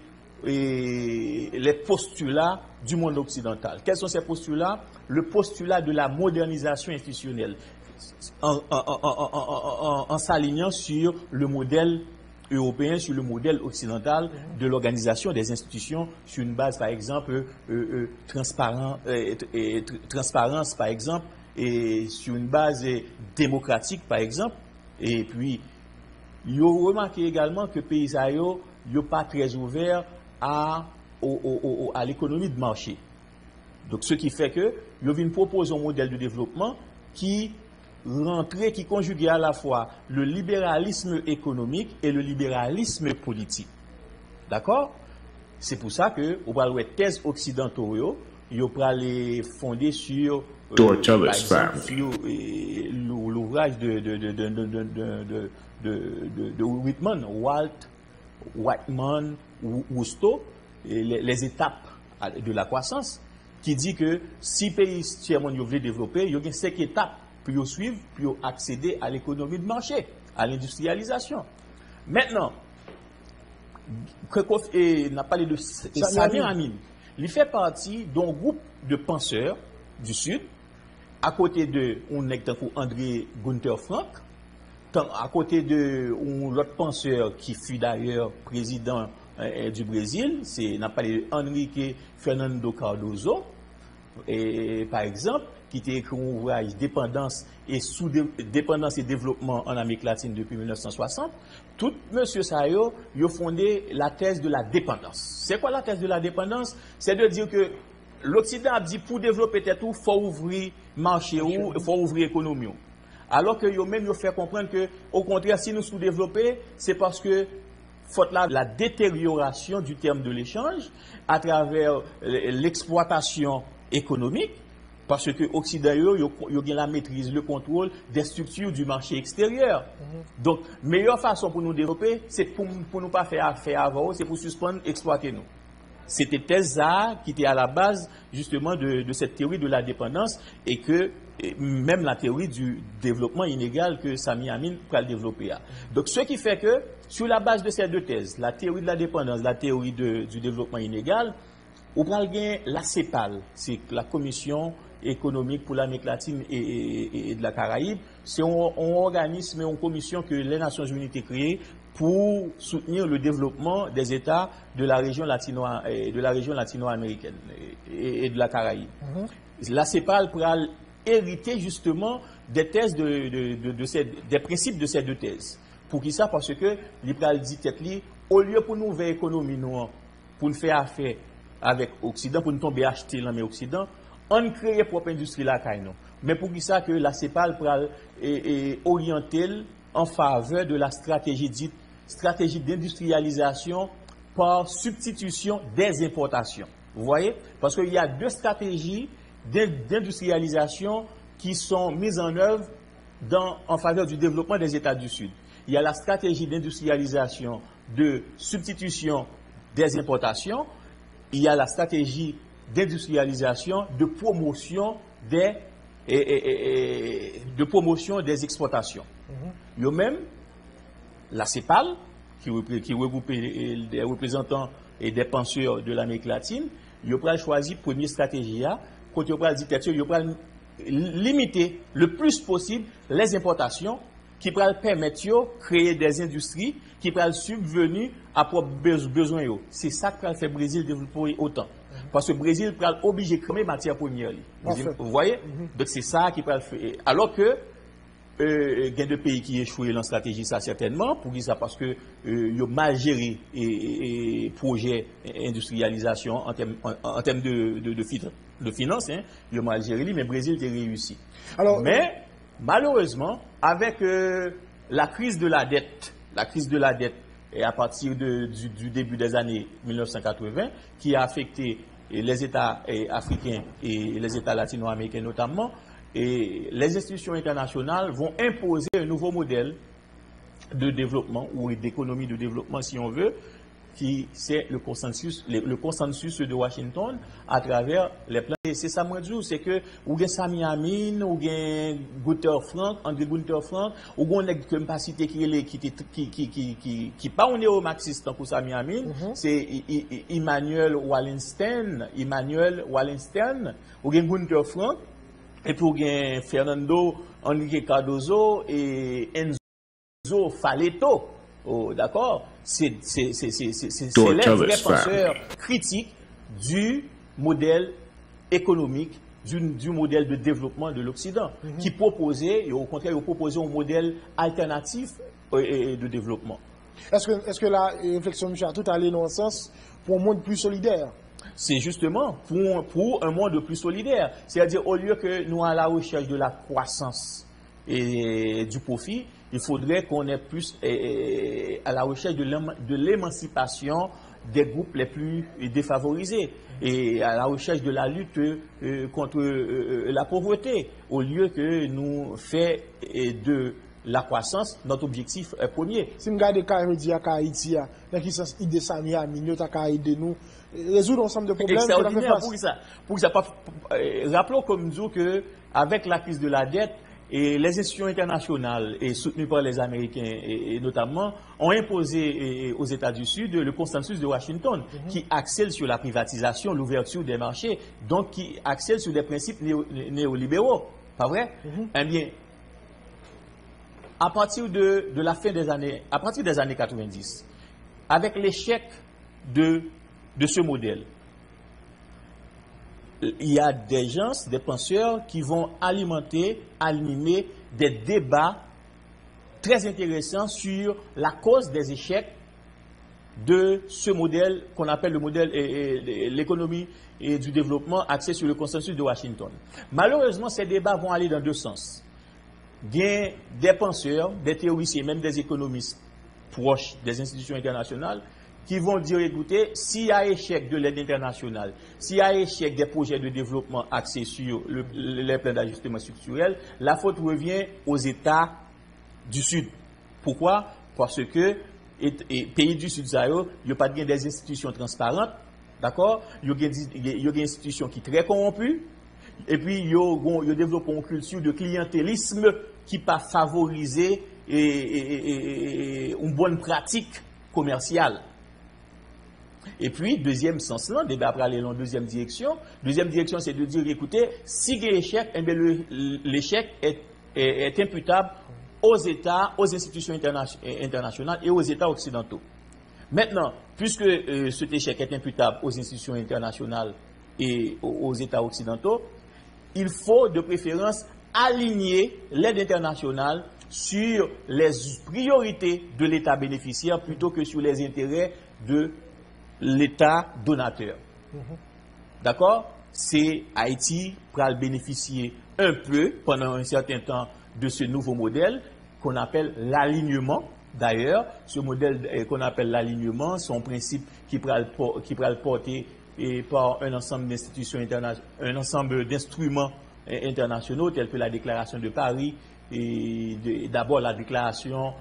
et, les postulats du monde occidental. Quels sont ces postulats? Le postulat de la modernisation institutionnelle en, en, en, en, en, en, en s'alignant sur le modèle européen, sur le modèle occidental de l'organisation des institutions sur une base, par exemple, euh, euh, transparent, euh, euh, transparence, par exemple, et sur une base démocratique, par exemple, et puis ils ont remarqué également que les pays ne sont pas très ouverts à, au, au, au, à l'économie de marché. Donc, ce qui fait que ils viennent proposer un modèle de développement qui rentrait, qui conjuguait à la fois le libéralisme économique et le libéralisme politique. D'accord? C'est pour ça que, au bas de thèses occidentaux, ils ont les fondés sur l'ouvrage de, de, de, de, de, de, de, de, de Whitman, Walt Whitman, Wousto, les, les étapes de la croissance, qui dit que si pays tiers monde veulent développer, il y a cinq étapes pour suivre, pour accéder à l'économie de marché, à l'industrialisation. Maintenant, Krekoff n'a parlé de Samir Amin. Il fait partie d'un groupe de penseurs du Sud, à côté de on est André Gunther Frank, à côté de l'autre penseur qui fut d'ailleurs président euh, du Brésil, c'est n'a parlé de Enrique Fernando Cardoso, et, par exemple, qui a écrit un ouvrage Dépendance et sous dépendance et développement en Amérique latine depuis mille neuf cent soixante. Tout monsieur Sayo, il a fondé la thèse de la dépendance. C'est quoi la thèse de la dépendance? C'est de dire que l'Occident a dit pour développer tout, il faut ouvrir marché ou il faut ouvrir l'économie. Alors que yo même yo fait comprendre que au contraire si nous sous-développer, c'est parce que faute là la détérioration du terme de l'échange à travers l'exploitation économique, parce que l'Occident a la maîtrise, le contrôle des structures du marché extérieur. Mm-hmm. Donc, meilleure façon pour nous développer, c'est pour ne pas faire affaire avant, c'est pour suspendre, exploiter nous. C'était thèse qui était à la base justement de, de cette théorie de la dépendance et que et même la théorie du développement inégal que Samir Amin va développer. Mm-hmm. Donc, ce qui fait que sur la base de ces deux thèses, la théorie de la dépendance, la théorie de, du développement inégal, on va gagner la CEPAL, c'est la Commission économique pour l'Amérique latine et, et, et de la Caraïbe. C'est un, un organisme, une commission que les Nations Unies ont créée pour soutenir le développement des États de la région latino, de la région latino-américaine et, et de la Caraïbe. Mm-hmm. La CEPAL pourra hériter justement des thèses de, de, de, de ces, des principes de ces deux thèses. Pour qui ça? Parce que l'Ibral dit tête au lieu pour nous faire économie nous pour nous faire affaire avec l'Occident, pour nous tomber acheter l'Amérique Occident, on crée propre industrie là, mais pour ça que la CEPAL est orientée en faveur de la stratégie dite stratégie d'industrialisation par substitution des importations. Vous voyez? Parce qu'il y a deux stratégies d'industrialisation qui sont mises en œuvre dans, en faveur du développement des États du Sud. Il y a la stratégie d'industrialisation de substitution des importations. Il y a la stratégie d'industrialisation, de promotion des, et, et, et, de promotion des exportations. Mm-hmm. Yo même, la CEPAL, qui, qui regroupe des représentants et des penseurs de l'Amérique latine, yo pral choisi première stratégie, quand yo pral dit yo pral limiter le plus possible les importations qui pral permettre de créer des industries qui pral subvenir à propre besoin. C'est ça que fait le Brésil développer autant. Parce que le Brésil est obligé de créer matière première. Vous, vous voyez? Mm-hmm. Donc c'est ça qui peut le faire. Alors que euh, il y a des pays qui échouent dans la stratégie, ça certainement, pour dire ça parce que ils euh, ont mal géré et, et projet industrialisation en termes en, en termes de, de, de, de finances, hein, ils ont mal géré, mais le Brésil a réussi. Alors, mais malheureusement, avec euh, la crise de la dette, la crise de la dette, et à partir de, du, du début des années mille neuf cent quatre-vingts, qui a affecté les États africains et les États latino-américains notamment, et les institutions internationales vont imposer un nouveau modèle de développement ou d'économie de développement, si on veut, qui c'est le consensus, le, le consensus de Washington à travers les plans. Et c'est ça, moi, je dis, c'est que, ou bien Samir Amin, ou bien Gunther Frank, André Gunther Frank, ou bien, on n'a pas cité qui est, qui, qui, qui, qui, qui, qui, qui pas un néo-marxiste pour Samir Amin, mm-hmm. C'est Emmanuel Wallenstein, Emmanuel Wallenstein, ou bien Gunther Frank, et puis, ou bien Fernando Henrique Cardoso et Enzo Faleto. Oh, d'accord? C'est les vrais penseurs critiques du modèle économique du, du modèle de développement de l'Occident, mm-hmm. qui proposait, et au contraire, il proposait un modèle alternatif euh, de développement. Est-ce que, est-ce que la réflexion de M. Atout allait dans le sens pour un monde plus solidaire? C'est justement pour, pour un monde plus solidaire. C'est-à-dire, au lieu que nous à la recherche de la croissance et du profit, il faudrait qu'on ait plus et, et, à la recherche de l'émancipation des groupes les plus défavorisés et à la recherche de la lutte euh, contre euh, la pauvreté, au lieu que nous fait de la croissance notre objectif euh, premier. Si nous regardons Haïti, Haïti, dans qui sens idée Sami Aminio, tu as aidé nous résoudre ensemble de problèmes. Extraordinaire pour ça. Pour ça, rappelons comme nous que avec la crise de la dette, et les institutions internationales et soutenues par les Américains et, et notamment ont imposé et, aux États du Sud le consensus de Washington mm-hmm. qui accèle sur la privatisation, l'ouverture des marchés, donc qui accèle sur des principes néo, néolibéraux. Pas vrai? Mm-hmm. Eh bien, à partir de, de la fin des années, à partir des années quatre-vingt-dix, avec l'échec de, de ce modèle, il y a des gens, des penseurs qui vont alimenter, animer des débats très intéressants sur la cause des échecs de ce modèle qu'on appelle le modèle l'économie et du développement axé sur le consensus de Washington. Malheureusement, ces débats vont aller dans deux sens. Il y a des penseurs, des théoriciens, même des économistes proches des institutions internationales qui vont dire, écoutez, s'il y a échec de l'aide internationale, s'il y a échec des projets de développement axés sur le, les plans d'ajustement structurel, la faute revient aux États du Sud. Pourquoi? Parce que les pays du Sud, il n'y a pas des institutions transparentes, d'accord? Il y a des institutions qui sont très corrompues, et puis il y a développé une culture de clientélisme qui pas favoriser et, et, et, et une bonne pratique commerciale. Et puis, deuxième sens là, débat après aller dans deuxième direction. Deuxième direction, c'est de dire, écoutez, si il y a échec, eh bien, l'échec est, est, est imputable aux États, aux institutions interna internationales et aux États occidentaux. Maintenant, puisque euh, cet échec est imputable aux institutions internationales et aux, aux États occidentaux, il faut de préférence aligner l'aide internationale sur les priorités de l'État bénéficiaire plutôt que sur les intérêts de l'État donateur. Mm-hmm. D'accord? C'est Haïti qui va bénéficier un peu pendant un certain temps de ce nouveau modèle qu'on appelle l'alignement. D'ailleurs, ce modèle qu'on appelle l'alignement, son principe qui va le porter et par un ensemble d'institutions internationales, un ensemble d'instruments internationaux tels que la déclaration de Paris et d'abord la déclaration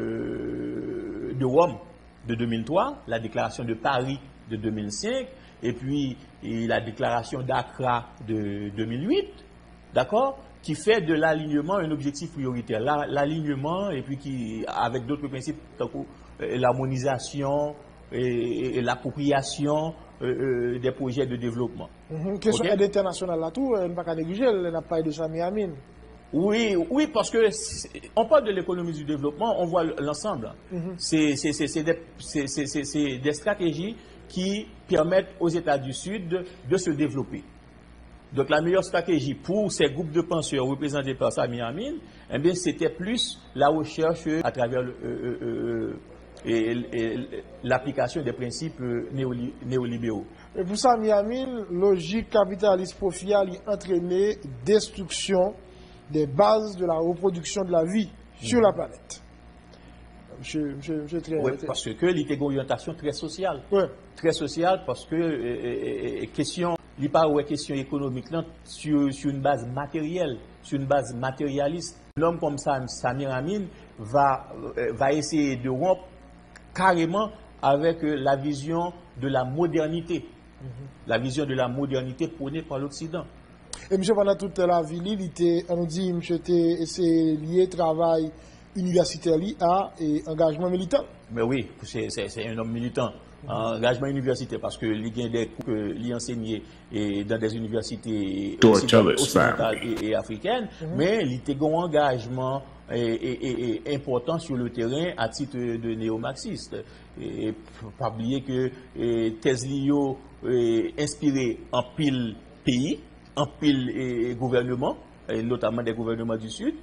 euh, de Rome de deux mille trois, la déclaration de Paris de deux mille cinq, et puis et la déclaration d'Accra de deux mille huit, d'accord, qui fait de l'alignement un objectif prioritaire. L'alignement, et puis qui, avec d'autres principes, l'harmonisation et, et l'appropriation euh, des projets de développement. Mm-hmm. Question okay? Aide internationale là tout, on ne peut pas négliger, on n'a pas de Sami Amin. Oui, oui, parce que on parle de l'économie du développement, on voit l'ensemble. Mm-hmm. C'est des, des stratégies qui permettent aux États du Sud de, de se développer. Donc la meilleure stratégie pour ces groupes de penseurs représentés par Sami Amin, eh bien, c'était plus la recherche à travers euh, euh, l'application des principes néoli, néolibéraux. Et pour Sami Amin, logique capitaliste profiale entraîner destruction des bases de la reproduction de la vie mmh. sur la planète. Je, je, je très, oui, parce que il y a une orientation très sociale. Ouais. Très sociale parce que euh, question, il n'y a pas de question économique là, sur, sur une base matérielle, sur une base matérialiste. L'homme comme ça, Samir Amin, va, euh, va essayer de rompre carrément avec euh, la vision de la modernité. Mmh. La vision de la modernité prônée par l'Occident. Et monsieur, pendant toute la vie, il était, on nous dit, monsieur, c'est lié travail universitaire à et engagement militant. Mais oui, c'est un homme militant. Mm-hmm. Engagement universitaire, parce que il y a des cours qu'il enseignait dans des universités occidentales et, et africaines, mm-hmm. mais il était un engagement et, et, et important sur le terrain à titre de néo-marxiste. Et pas oublier que Teslio est inspiré en pile pays, en pile et, et gouvernement, et notamment des gouvernements du Sud,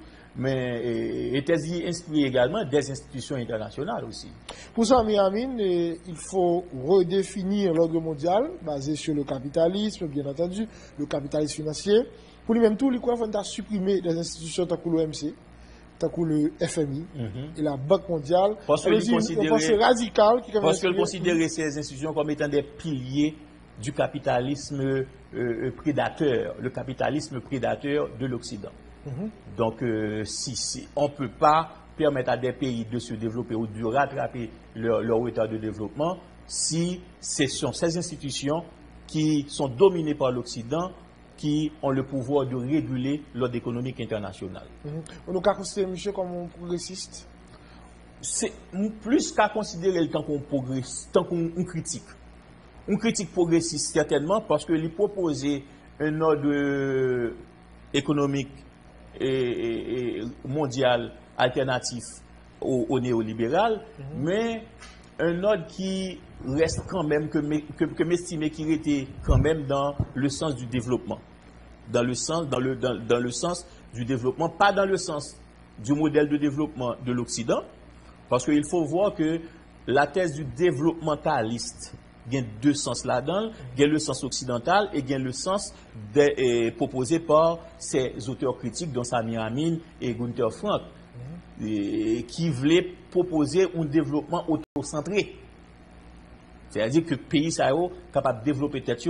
mais était inspiré également des institutions internationales aussi. Pour ça, Miamine, il faut redéfinir l'ordre mondial basé sur le capitalisme, bien entendu, le capitalisme financier. Pour lui-même, tout, il faut supprimer des institutions telles que l'O M C, telles que le F M I mm-hmm. et la Banque mondiale. Parce que c'est radical. Qui parce que considérer ces institutions comme étant des piliers du capitalisme euh, euh, prédateur, le capitalisme prédateur de l'Occident. Mm-hmm. Donc, euh, si, si on ne peut pas permettre à des pays de se développer ou de rattraper leur, leur état de développement si ce sont ces institutions qui sont dominées par l'Occident qui ont le pouvoir de réguler l'ordre économique international. Mm-hmm. On nous considère monsieur comme un progressiste? C'est plus qu'à considérer le temps qu'on progresse, tant qu'on critique. On critique progressiste certainement parce que lui proposer un ordre économique et, et, et mondial alternatif au, au néolibéral, mm-hmm. mais un ordre qui reste quand même, que, que, que m'estimer qu'il était quand même dans le sens du développement. Dans le sens, dans le, dans, dans le sens du développement, pas dans le sens du modèle de développement de l'Occident, parce qu'il faut voir que la thèse du développementaliste, il y a deux sens là-dedans, il y a le sens occidental et il y a le sens de, eh, proposé par ces auteurs critiques, dont Samir Amin et Gunther Frank, mm-hmm. et, qui voulaient proposer un développement autocentré. C'est-à-dire que le pays est capable de développer tête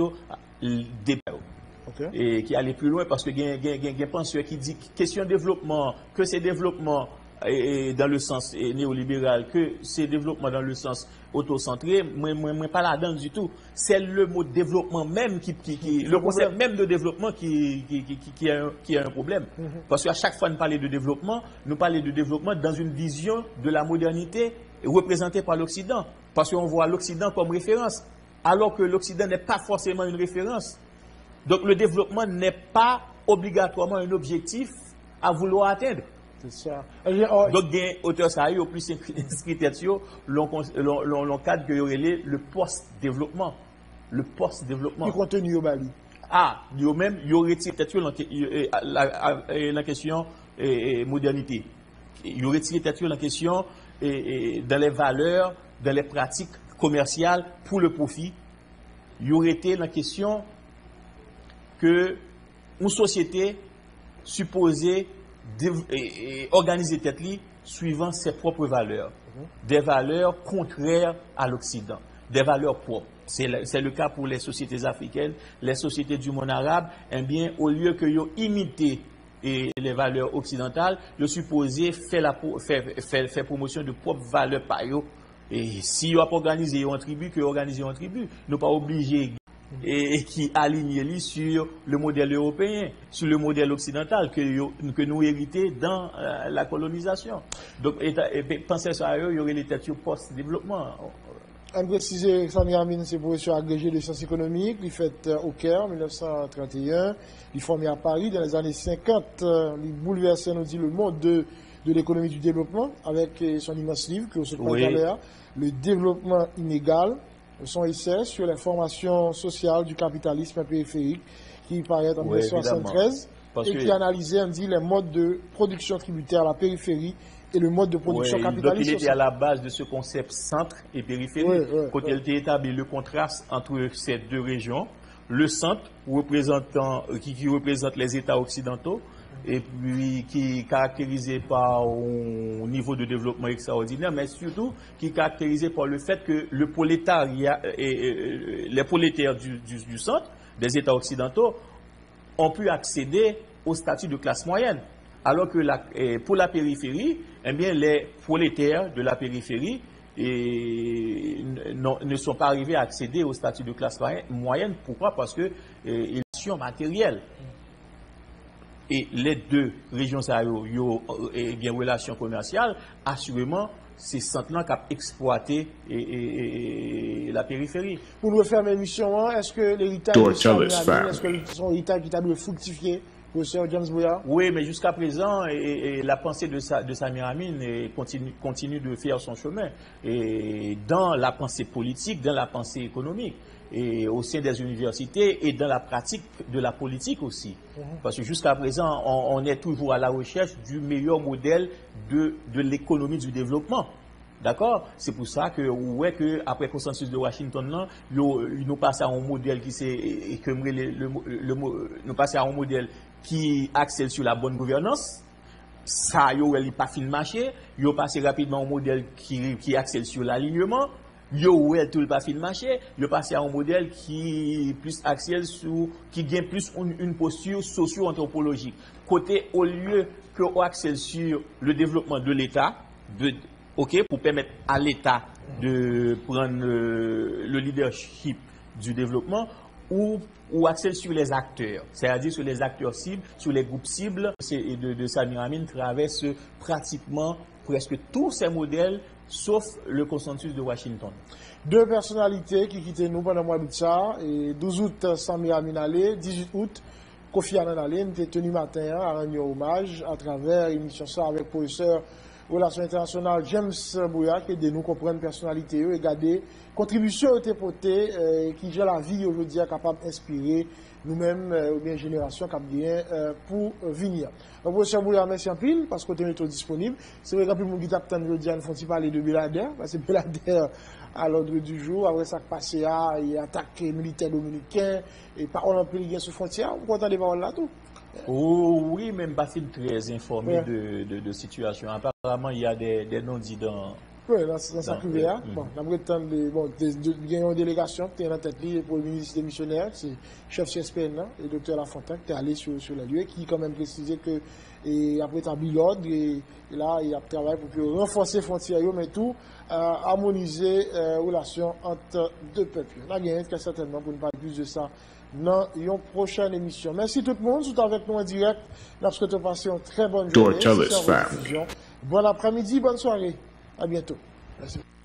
des okay. et qui allait plus loin parce que il y a un penseur qui dit question développement, que c'est développement et dans le sens néolibéral, que c'est développement dans le sens autocentré, moi, moi, moi pas là-dedans du tout. C'est le mot développement même qui, qui, qui le concept même de développement qui, qui, qui, qui, qui, a, un, qui a un problème. Mm-hmm. Parce qu'à chaque fois nous parlons de développement, nous parlons de développement dans une vision de la modernité représentée par l'Occident. Parce qu'on voit l'Occident comme référence, alors que l'Occident n'est pas forcément une référence. Donc le développement n'est pas obligatoirement un objectif à vouloir atteindre. C'est ça. Donc, il y a auteur ça au plus inscrit l'on cadre que y aurait le post-développement. Le post-développement. Le contenu au Bali. Ah, il y a même, il y aurait la question modernité. Il y aurait la question dans les valeurs, dans les pratiques commerciales pour le profit. Il y aurait été la question que une société supposée organiser tête li suivant ses propres valeurs, mm-hmm. des valeurs contraires à l'Occident, des valeurs propres. C'est le, c'est le cas pour les sociétés africaines, les sociétés du monde arabe. Eh bien, au lieu que yo imiter et les valeurs occidentales, yo supposé faire la faire, faire, faire promotion de propres valeurs par yo. Et si yo a pas organisé en tribu, que organiser en tribu, nous pas obligé et, et qui aligne sur le modèle européen, sur le modèle occidental que, que nous héritons dans euh, la colonisation. Donc, pensez à eux, il y aurait les têtes post-développement. On précise que Samir Amin, c'est professeur agrégé de sciences économiques, il fait euh, au Caire en mille neuf cent trente et un, il formé à Paris dans les années cinquante, euh, il bouleversait, nous dit, le monde de, de l'économie du développement avec euh, son immense livre que se prend à l'air, Le développement inégal. Son essai sur les formations sociales du capitalisme périphérique qui paraît en mille neuf cent soixante-treize et qui analysait, on dit, les modes de production tributaire à la périphérie et le mode de production oui, capitaliste. Donc il était à la base de ce concept centre et périphérie, oui, oui, quand oui. il était établi le contraste entre ces deux régions, le centre représentant, qui, qui représente les États occidentaux, et puis qui est caractérisé par un niveau de développement extraordinaire, mais surtout qui est caractérisé par le fait que le prolétariat et, et les prolétaires du, du, du centre, des États occidentaux, ont pu accéder au statut de classe moyenne. Alors que la, pour la périphérie, eh bien, les prolétaires de la périphérie et, ne sont pas arrivés à accéder au statut de classe moyenne. Pourquoi? Parce que ils sont matériels. Et les deux régions, il y a une relation commerciale, assurément, c'est centres-là qui ont exploité et, et, et la périphérie. Pour nous faire l'émission, est-ce que l'héritage de Samir Amin, est-ce que son héritage qui a fructifié Professeur James Bouya. Oui, mais jusqu'à présent, et, et la pensée de, sa, de Samir Amin et continue, continue de faire son chemin. Et dans la pensée politique, dans la pensée économique, et au sein des universités et dans la pratique de la politique aussi. Mmh. Parce que jusqu'à présent, on, on est toujours à la recherche du meilleur modèle de, de l'économie du développement. D'accord? C'est pour ça que, ouais, que après le consensus de Washington, nous passons à un modèle qui c'est, que le, le, le, le, nous passons à un modèle qui accède sur la bonne gouvernance. Ça, il n'y a pas fin de marché. Il y a passé rapidement à un modèle qui, qui accède sur l'alignement. Yo ouais tout le pas fin de marché, yo passé à un modèle qui plus axial sur qui gagne plus une, une posture socio-anthropologique. Côté au lieu que on axial sur le développement de l'État, de OK pour permettre à l'État de prendre euh, le leadership du développement ou ou axé sur les acteurs, c'est-à-dire sur les acteurs cibles, sur les groupes cibles. C'est de, de Samir Amin traverse pratiquement presque tous ces modèles, sauf le consensus de Washington. Deux personnalités qui quittent nous pendant le mois d'août ça, et douze août, Samir Amin allé, dix-huit août, Kofi Annan allé, nous était tenu matin à rendre hommage à travers l'émission ça avec le professeur Relations internationales James Bouya, qui aide nous comprendre personnalité et regarder contribution au tépoté euh, qui gère la vie aujourd'hui capable d'inspirer nous-mêmes euh, ou bien génération qui bien euh, pour euh, venir. Donc professeur Bouya, merci en pile parce que vous êtes disponible. C'est vrai que plus mon guide capitaine aujourd'hui nous font parler de Belader parce que Belader à l'ordre du jour après ça passé à il attaque militaire dominicain et parole en plus sous frontière. Vous entendez parole là tout? Oh, oui, même pas très informé ouais. de, de, de situation. Apparemment, il y a des, des non-dits dans. Oui, dans, dans sa cuvée. Bon, on a bon, une délégation qui est en tête pour le ministre des missionnaires, c'est chef C S P N, le docteur Lafontaine, qui est allé sur, sur la lieu, qui quand même précisé que et après établi l'ordre et, et là il a travaillé pour renforcer les frontières, mais tout euh, harmoniser les euh, relations entre deux peuples. On a gagné très certainement pour ne parler plus de ça dans une prochaine émission. Merci tout le monde, tout avec nous en direct. Nous souhaitons passer une très bonne journée. Bon après-midi, bonne soirée. À bientôt. Merci.